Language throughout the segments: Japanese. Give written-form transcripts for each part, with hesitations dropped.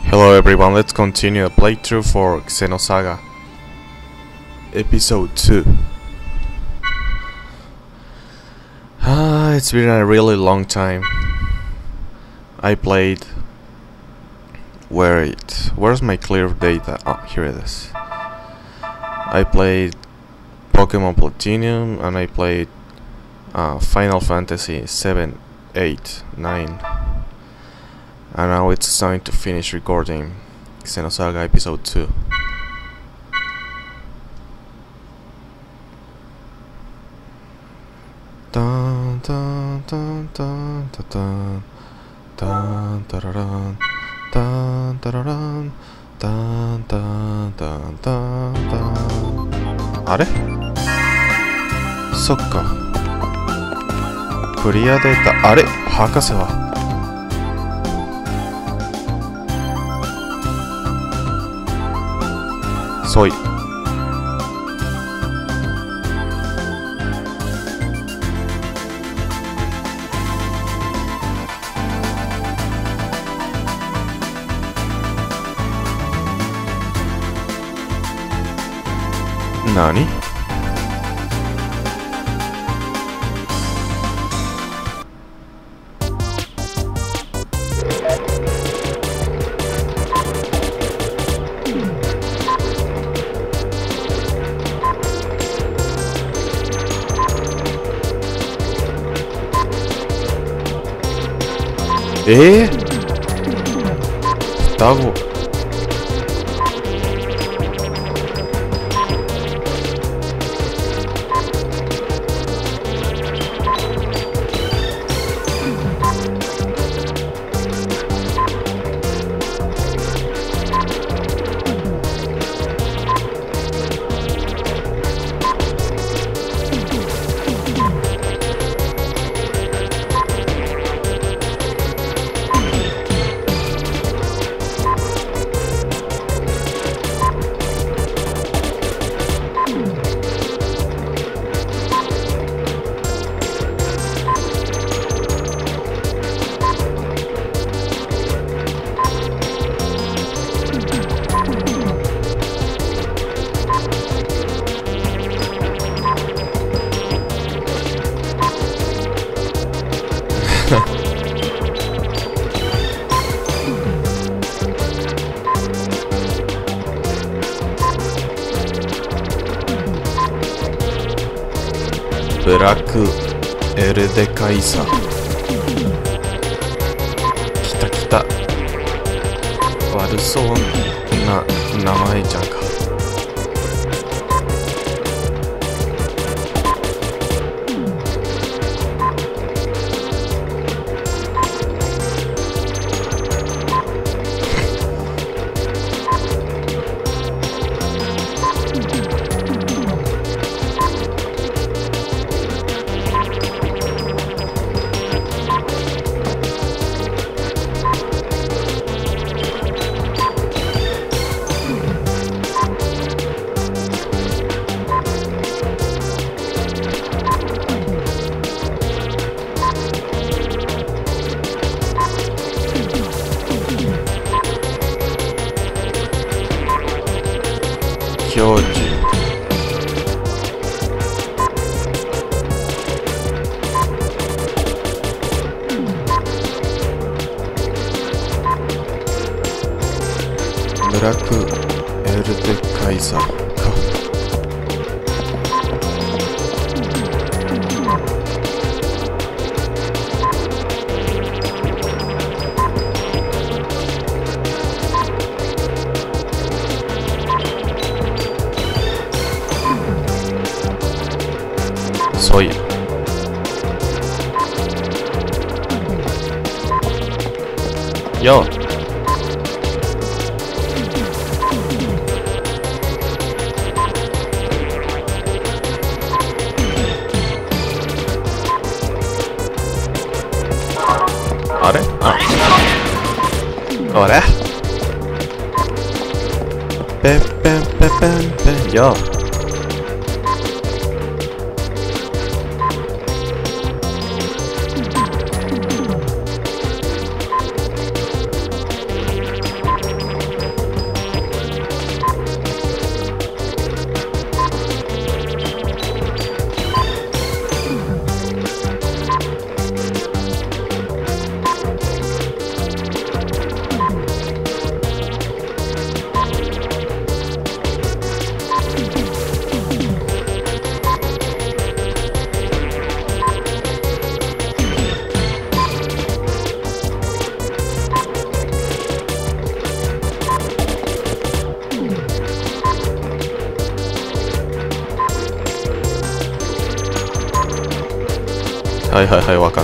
Hello everyone, let's continue the playthrough for Xenosaga Episode 2. It's been a really long time. I played... Where's my clear data? Oh, here it is. I played Pokemon Platinum and I played Final Fantasy 7, 8, 9. And now it's time to finish recording Xenosaga Episode 2. Dun dun dun dun dun dun dun dun dun dun dun dun dun. あれ？そっか。クリアデータ。あれ？博士はそい。なに？双子。ブラックエルデカイサ。きたきた。悪そうな名前じゃんか。教授。ブラックエルデカイザーか。そういや。よう。あれ？あ。これ？ペンペンペンペンペンよ。 はいはいはい、わかった。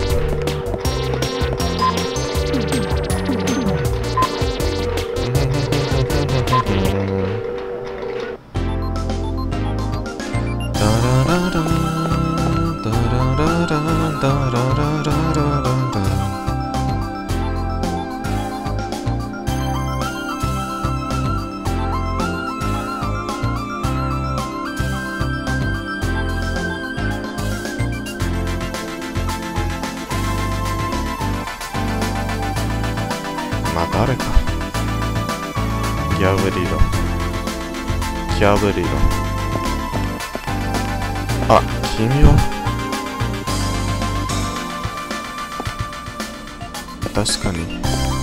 まあ誰か。ギャブリロ。ギャブリロ。あ、君は確かに。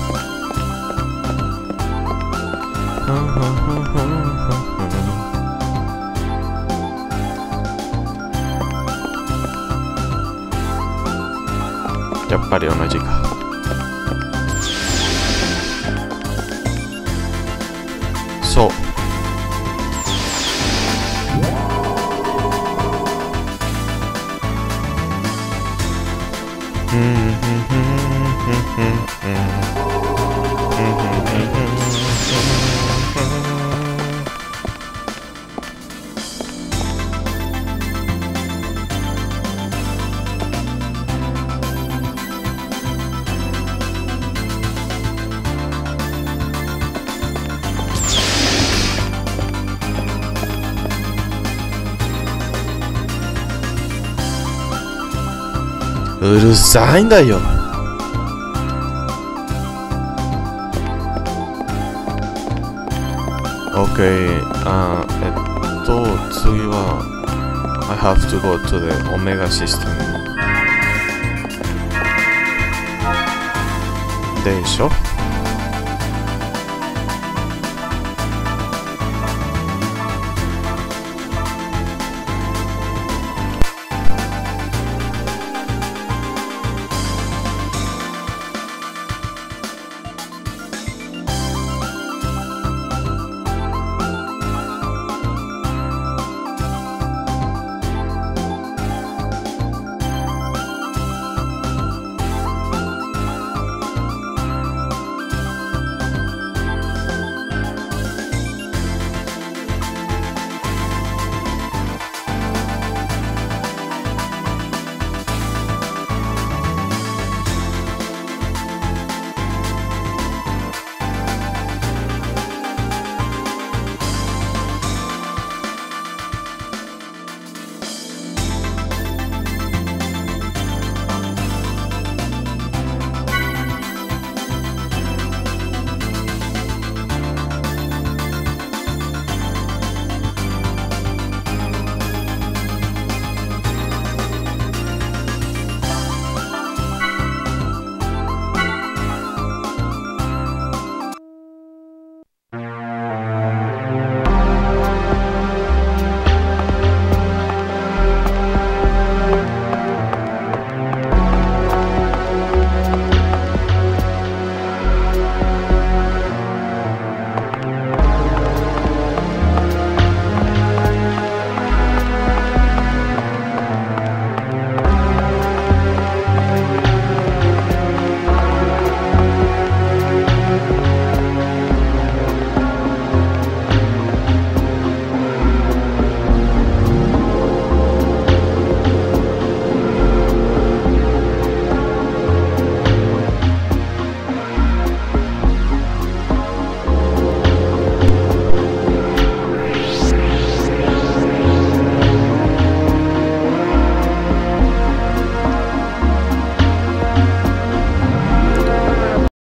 やっぱり同じか。そう。うるさいんだよ。OK、次は I have to go to the Omega system でしょ。